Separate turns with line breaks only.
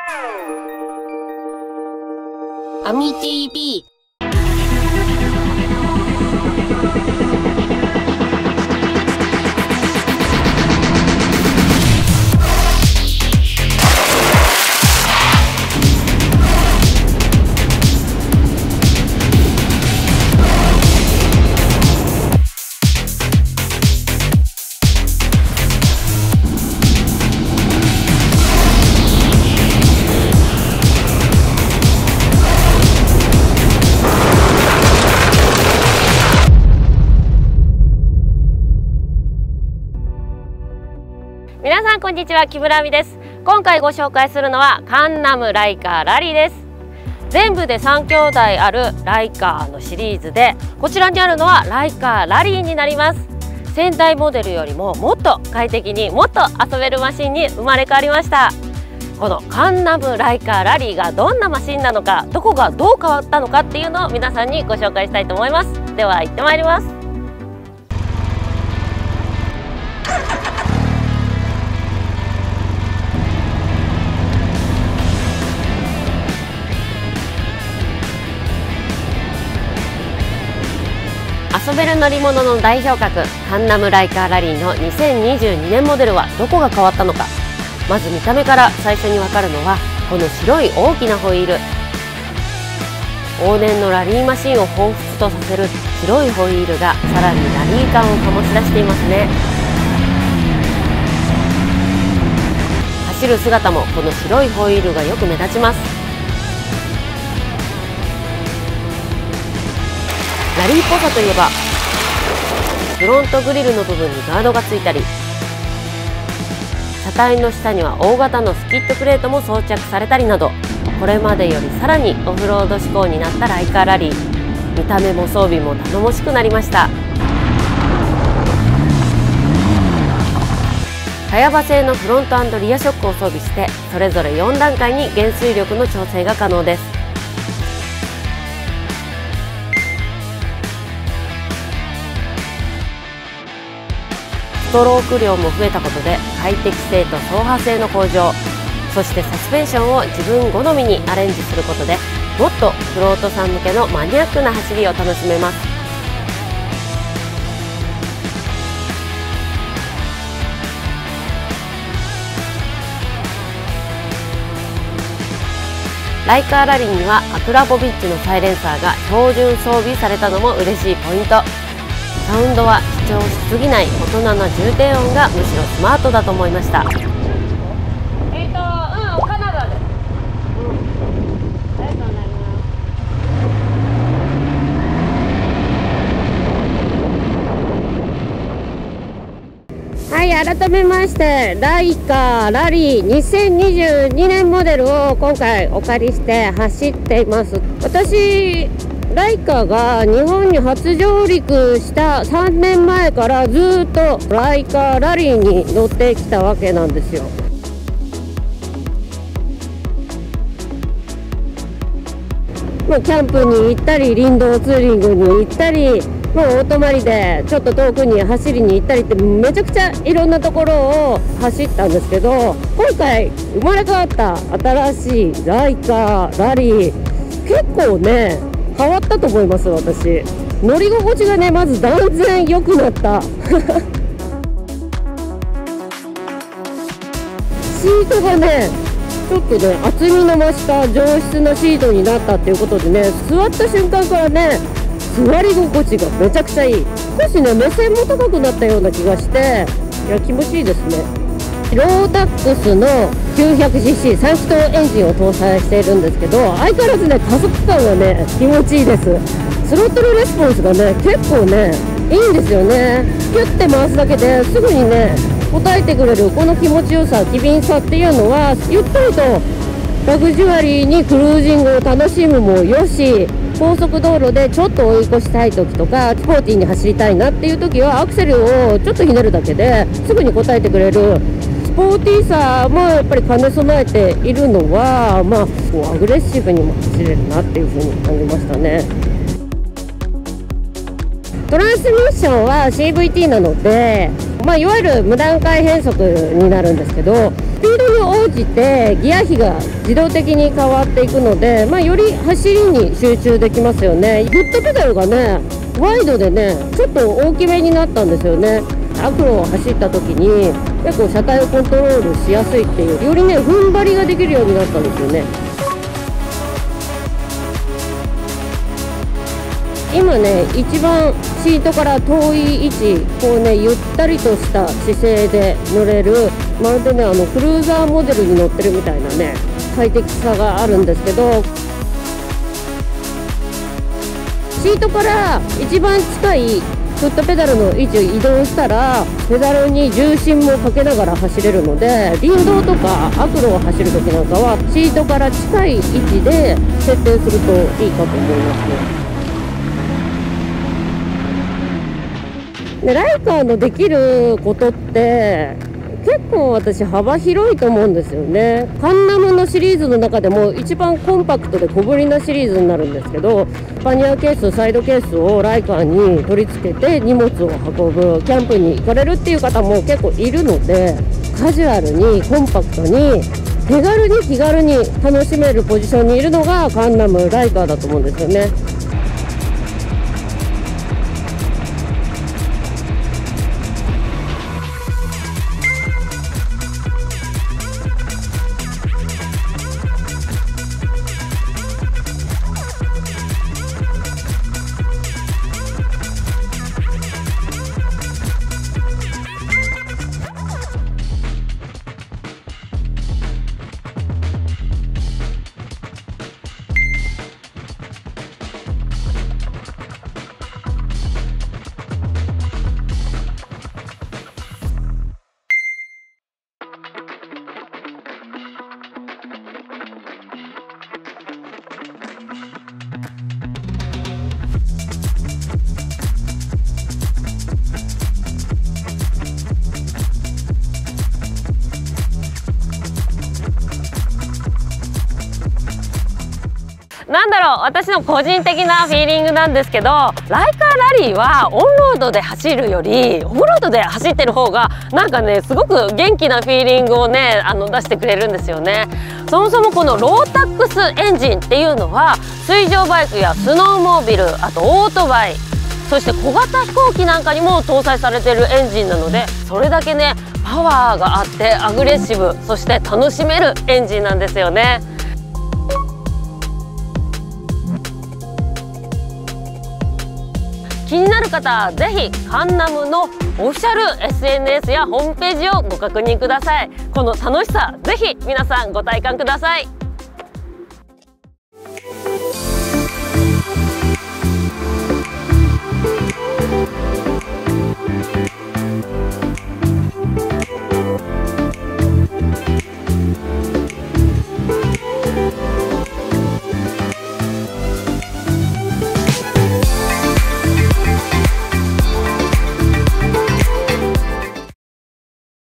アミ TV。皆さんこんにちは、木村亜美です。今回ご紹介するのはカンナムライカーラリーです。全部で3兄弟あるライカーのシリーズで、こちらにあるのはライカーラリーになります。先代モデルよりももっと快適にもっと遊べるマシンに生まれ変わりました。このカンナムライカーラリーがどんなマシンなのか、どこがどう変わったのかっていうのを皆さんにご紹介したいと思います。では行ってまいります。遊べる乗り物の代表格カンナムライカーラリーの2022年モデルはどこが変わったのか。まず見た目から最初に分かるのはこの白い大きなホイール。往年のラリーマシンを彷彿とさせる白いホイールがさらにラリー感を醸し出していますね。走る姿もこの白いホイールがよく目立ちます。ラリーっぽさといえばフロントグリルの部分にガードがついたり、車体の下には大型のスキッドプレートも装着されたりなど、これまでよりさらにオフロード志向になったライカーラリー。見た目も装備も頼もしくなりました。茅場製のフロント&リアショックを装備して、それぞれ4段階に減衰力の調整が可能です。ストローク量も増えたことで快適性と走破性の向上、そしてサスペンションを自分好みにアレンジすることで、もっとフロートさん向けのマニアックな走りを楽しめます。ライカーラリーにはアクラボビッチのサイレンサーが標準装備されたのも嬉しいポイント。サウンドは主張しすぎない大人な重低音がむしろスマートだと思いました。カナダで。ありがとうございます。はい、改めましてライカーラリー2022年モデルを今回お借りして走っています。私ライカーが日本に初上陸した3年前からずっとライカーラリーに乗ってきたわけなんですよ。キャンプに行ったり林道ツーリングに行ったり、お泊まりでちょっと遠くに走りに行ったりってめちゃくちゃいろんなところを走ったんですけど、今回生まれ変わった新しいライカーラリー、結構ね変わったと思います。私乗り心地がねまず断然良くなったシートがねちょっとね厚みの増した上質なシートになったっていうことでね、座った瞬間からね座り心地がめちゃくちゃいい。少しね目線も高くなったような気がして、いや気持ちいいですね。ロータックスの 900cc 3気筒エンジンを搭載しているんですけど、相変わらずね加速感がね気持ちいいです。スロットルレスポンスがね結構ねいいんですよね。キュッて回すだけですぐにね応えてくれるこの気持ちよさ、機敏さっていうのは、ゆったりとラグジュアリーにクルージングを楽しむもよし、高速道路でちょっと追い越したい時とかスポーティーに走りたいなっていう時はアクセルをちょっとひねるだけですぐに応えてくれるスポーティーさもやっぱり兼ね備えているのは、こうアグレッシブにも走れるなっていうふうに感じましたね。トランスミッションは CVT なのでいわゆる無段階変速になるんですけど、スピードに応じてギア比が自動的に変わっていくので、より走りに集中できますよね。フットペダルがねワイドでねちょっと大きめになったんですよね。アクロを走った時に結構車体をコントロールしやすいっていう、よりね踏ん張りができるようになったんですよね。今ね一番シートから遠い位置、こうねゆったりとした姿勢で乗れる、まるでねクルーザーモデルに乗ってるみたいなね快適さがあるんですけど、シートから一番近いフットペダルの位置を移動したらペダルに重心もかけながら走れるので、林道とか悪路を走る時なんかはシートから近い位置で設定するといいかと思いますね。でライカーのできることって結構私幅広いと思うんですよね。カンナムのシリーズの中でも一番コンパクトで小ぶりなシリーズになるんですけど、パニアケース、サイドケースをライカーに取り付けて荷物を運ぶ、キャンプに行かれるっていう方も結構いるので、カジュアルにコンパクトに手軽に気軽に楽しめるポジションにいるのがカンナムライカーだと思うんですよね。
なんだろう、私の個人的なフィーリングなんですけど、ライカーラリーはオンロードで走るよりオフロードで走ってる方がなんかねすごく元気なフィーリングをね出してくれるんですよね。そもそもこのロータックスエンジンっていうのは水上バイクやスノーモービル、あとオートバイ、そして小型飛行機なんかにも搭載されているエンジンなので、それだけねパワーがあってアグレッシブ、そして楽しめるエンジンなんですよね。気になる方、ぜひカンナムのオフィシャル SNS やホームページをご確認ください。この楽しさ、ぜひ皆さんご体感ください。